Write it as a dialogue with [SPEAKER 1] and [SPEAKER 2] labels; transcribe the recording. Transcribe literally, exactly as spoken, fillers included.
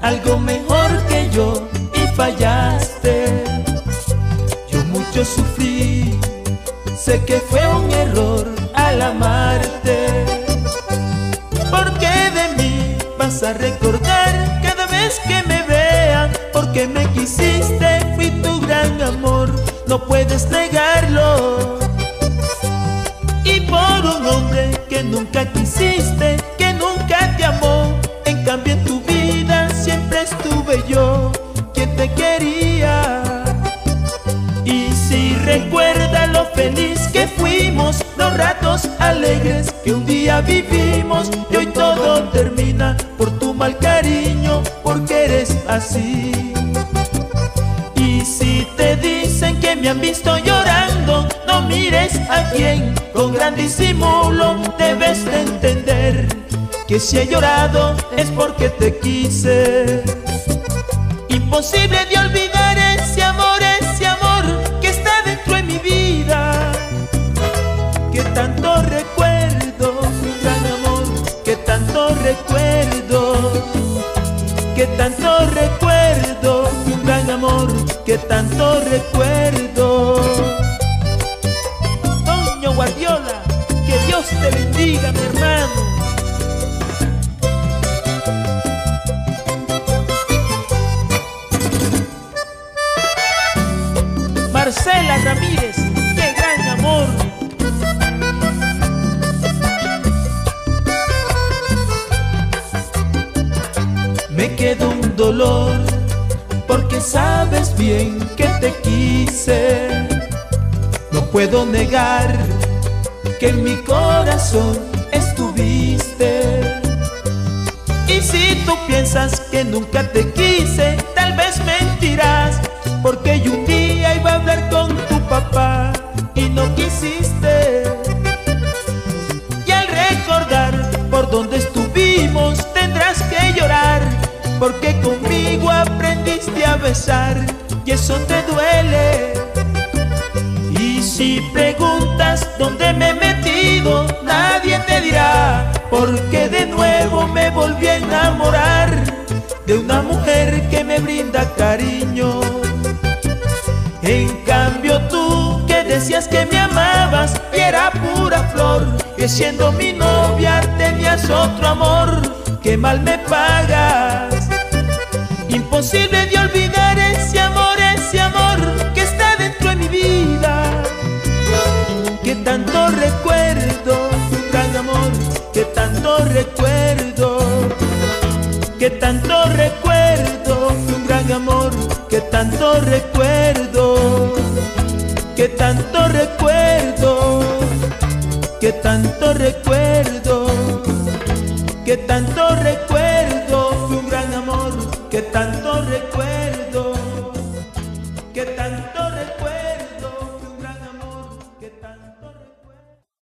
[SPEAKER 1] algo mejor que yo y fallaste. Yo mucho sufrí, sé que fue un error al amarte. ¿Por qué de mí vas a recordar cada vez que me vean? Porque me quisiste, fui tu gran amor, no puedes negarlo. Y por un hombre que nunca quisiste, que nunca te amó, en cambio en tu vida siempre estuve yo, quien te quería. Y si recuerda lo feliz que fuimos, los ratos alegres que un día vivimos, y hoy todo termina por tu mal cariño, porque eres así. Y si te dicen que me han visto llorando, no mires a quien con gran disimulo. Debes de entender que si he llorado es porque te quise. Imposible de olvidar ese amor, ese amor que está dentro de mi vida, que tanto recuerdo, un gran amor, que tanto recuerdo, que tanto recuerdo, un gran amor, que tanto recuerdo. Toño Guardiola, que Dios te bendiga, mi hermano. Marcela Ramírez, qué gran amor. Me quedó un dolor, porque sabes bien que te quise. No puedo negar que en mi corazón estuviste. Y si tú piensas que nunca te quise, tal vez mentirás, porque yo un día iba a hablar con tu papá y no quisiste. Y al recordar por donde estuvimos tendrás que llorar, porque conmigo aprendiste a besar y eso te duele. Y si preguntas dónde me he metido, nadie te dirá, porque de nuevo me volví a enamorar de una mujer que me brinda cariño. En cambio tú, que decías que me amabas y era pura flor, que siendo mi novia tenías otro amor, que mal me pagas. Imposible de olvidar ese amor, ese amor que está dentro de mi vida, que tanto recuerdo, un gran amor, que tanto recuerdo, que tanto recuerdo, un gran amor, que tanto recuerdo, que tanto recuerdo, que tanto recuerdo, que tanto recuerdo, un gran amor, que tanto recuerdo.